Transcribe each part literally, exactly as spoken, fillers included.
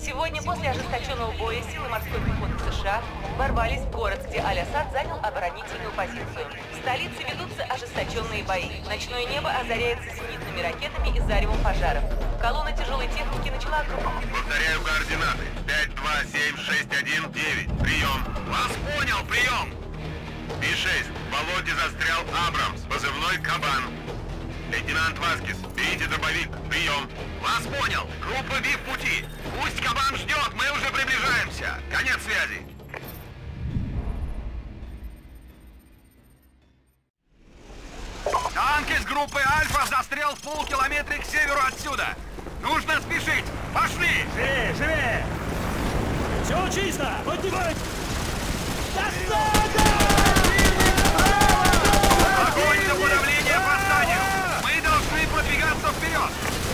Сегодня после ожесточенного боя силы морской пехоты США ворвались в город, где Аль-Асад занял оборонительную позицию. В столице ведутся ожесточенные бои. Ночное небо озаряется зенитными ракетами и заревом пожаров. Колонна тяжелой техники начала... Повторяю координаты. пять два семь шесть один девять. Прием. Вас понял, прием. Би шесть. В болоте застрял Абрамс. Позывной Кабан. Лейтенант Васкис, берите дробовик. Прием. Вас понял. Группа Ви в пути. Пусть Кабан ждет, мы уже приближаемся. Конец связи. Танк из группы Альфа застрял в полкилометре к северу отсюда. Нужно спешить. Пошли. Живее, живее. Все чисто. Поднимать. Досада! Огонь на подавление по зданию. Мы должны продвигаться вперед.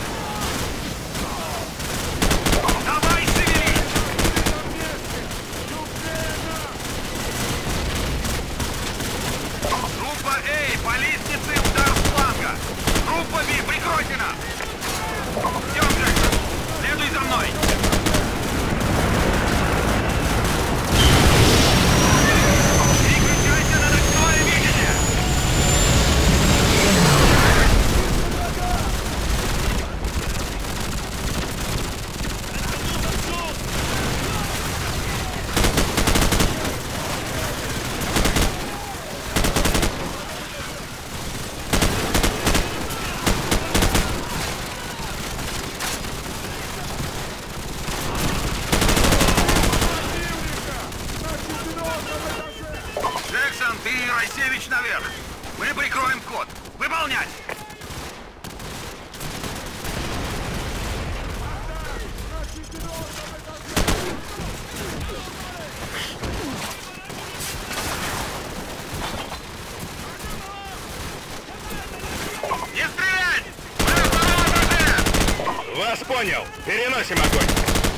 Давай, шевелись! Группа А, по лестнице удар с фланга. Группа Ви, прикройте нас. Идем, Джексон. Следуй за мной. Переключайся на ночное видение. Джексон, ты и Райсевич наверх. Мы прикроем вход. Выполнять! Не стрелять! Мы на втором этаже! Вас понял. Переносим огонь.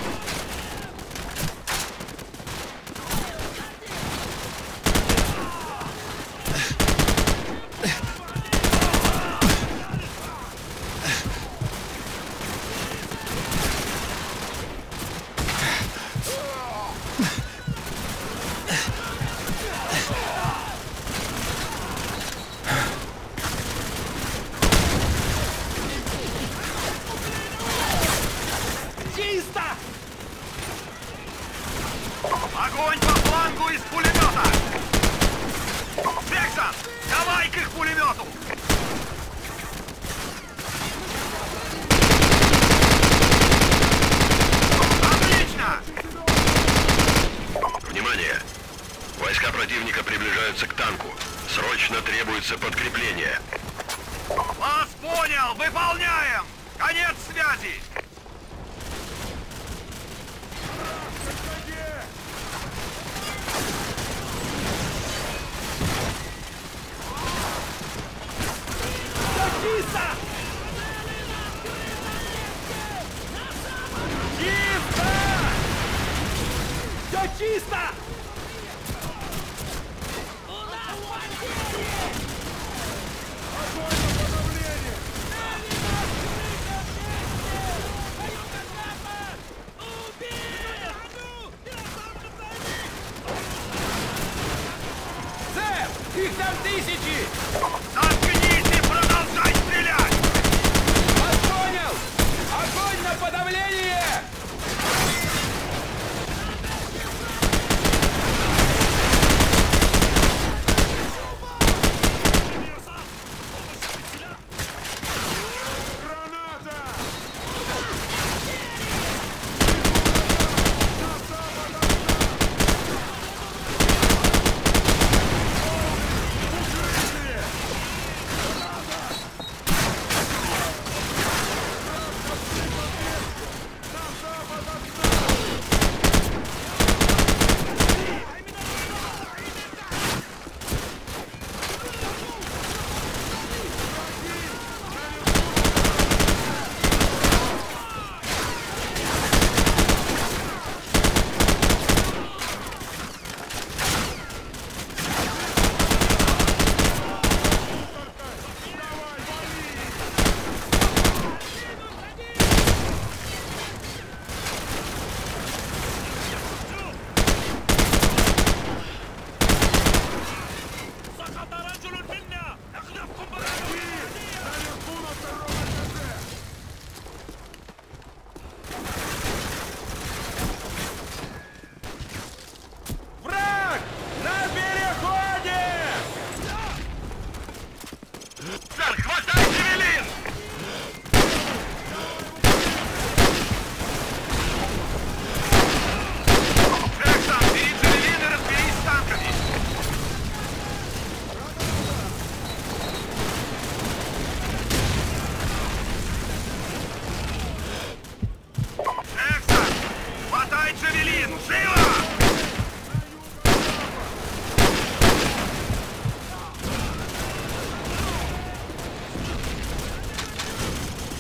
Огонь по флангу из пулемета! Джексон, давай к их пулемету! Отлично! Внимание! Войска противника приближаются к танку. Срочно требуется подкрепление. Вас понял! Выполняем! Конец связи! Чисто! Чисто! Все чисто! Сэр! Их там тысячи! Заткнись и продолжай стрелять! Вас понял! Огонь на подавление!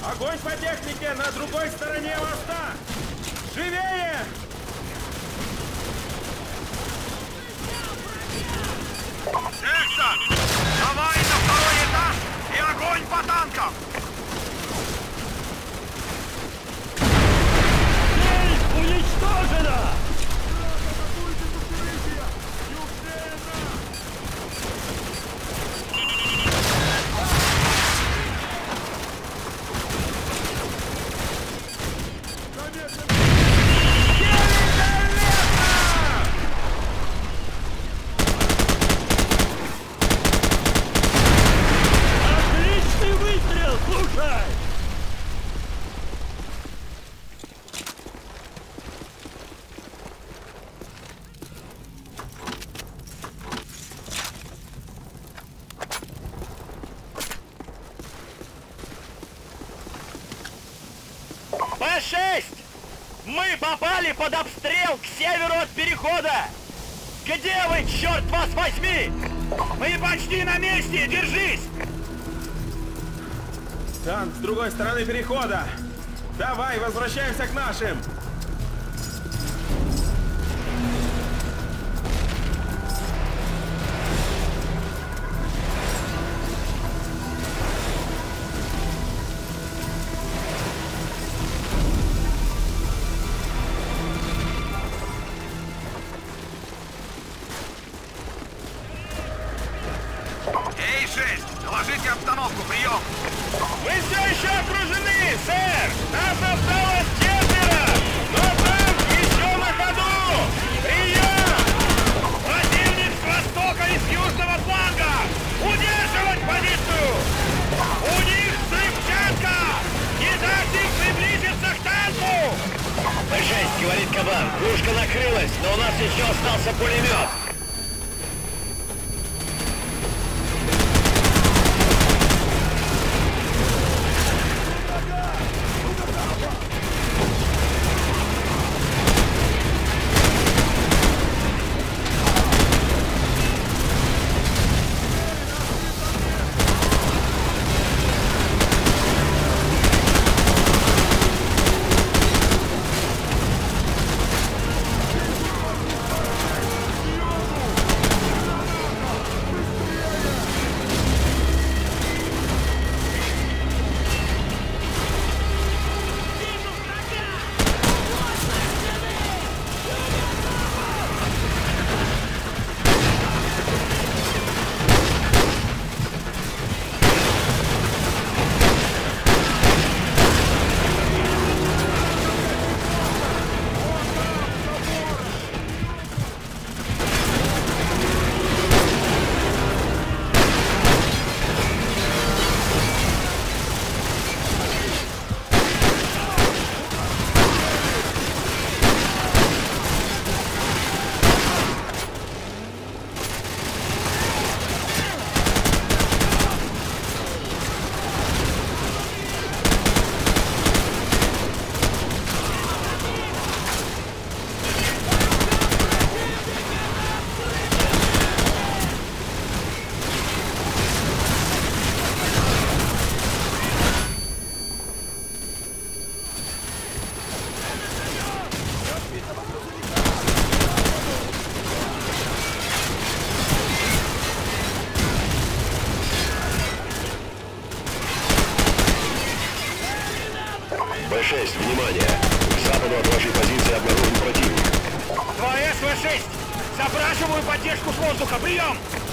Огонь по технике на другой стороне моста! Живее! Джексон! Давай на второй этаж и огонь по танкам! Цель уничтожена! Бэ шесть! Мы попали под обстрел к северу от перехода! Где вы, черт вас возьми? Мы почти на месте! Держись! Танк с другой стороны перехода! Давай, возвращаемся к нашим! Эй, шесть! Доложите обстановку, прием! Вы все еще окружены, сэр! Нас осталось четверо! Но танк еще на ходу! Прием! Противник с востока и с южного фланга! Удерживать позицию! У них взрывчатка! Не дайте им приблизиться к танку! Бэ шесть, говорит Кабан, пушка накрылась, но у нас еще остался пулемет! Бэ шесть, внимание! К западу от вашей позиции обнаружен противник. два эс вэ шесть! Запрашиваю поддержку с воздуха! Прием!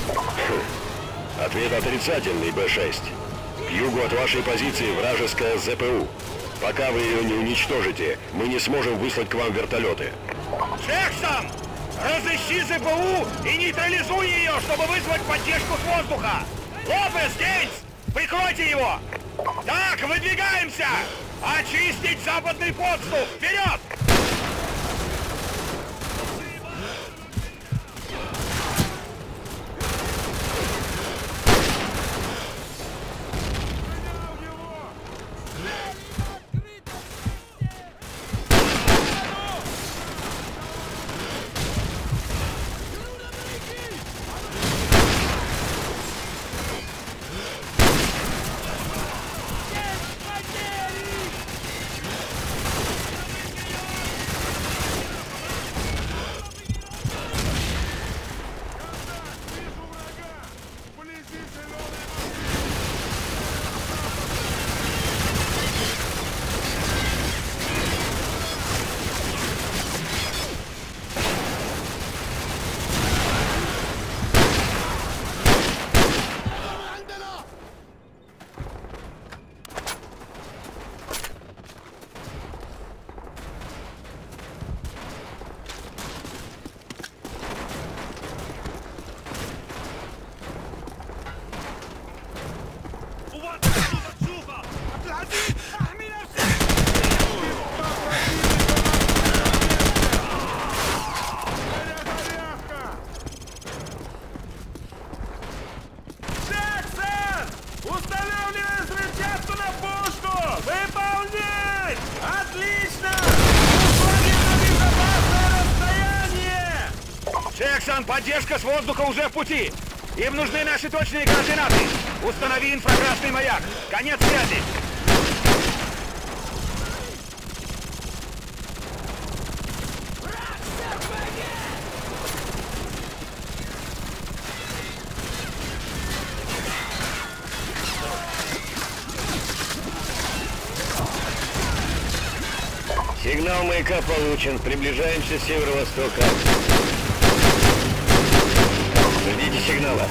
Хм. Ответ отрицательный, Бэ шесть. К югу от вашей позиции вражеская зэ пэ у. Пока вы ее не уничтожите, мы не сможем выслать к вам вертолеты. Джексон! Разыщи зэ пэ у и нейтрализуй ее, чтобы вызвать поддержку с воздуха! Лопес, Гейнс! Прикройте его! Так, выдвигаемся! Очистить западный подступ! Вперед! Капитан, поддержка с воздуха уже в пути. Им нужны наши точные координаты. Установи инфракрасный маяк. Конец связи. Сигнал маяка получен. Приближаемся с северо-востока. Ждите сигнала.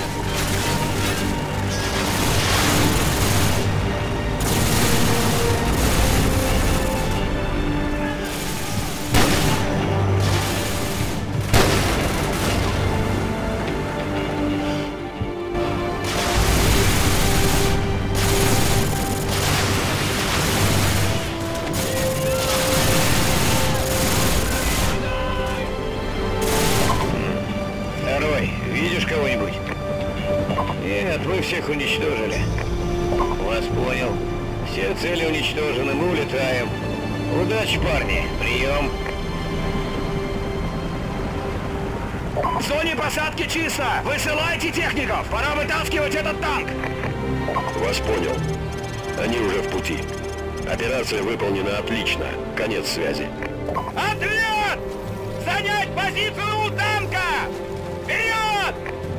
Видишь кого-нибудь? Нет, мы всех уничтожили. Вас понял. Все цели уничтожены, мы улетаем. Удачи, парни. Прием. В зоне посадки чисто. Высылайте техников. Пора вытаскивать этот танк. Вас понял. Они уже в пути. Операция выполнена отлично. Конец связи. Ответ! Занять позицию у танка! Вперед!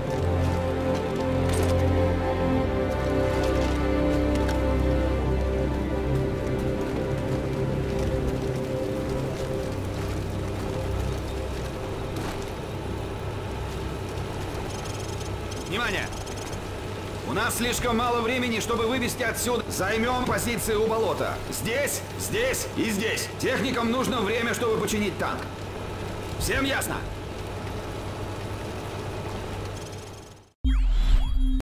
Внимание! У нас слишком мало времени, чтобы вывести отсюда. Займем позиции у болота. Здесь, здесь и здесь. Техникам нужно время, чтобы починить танк. Всем ясно?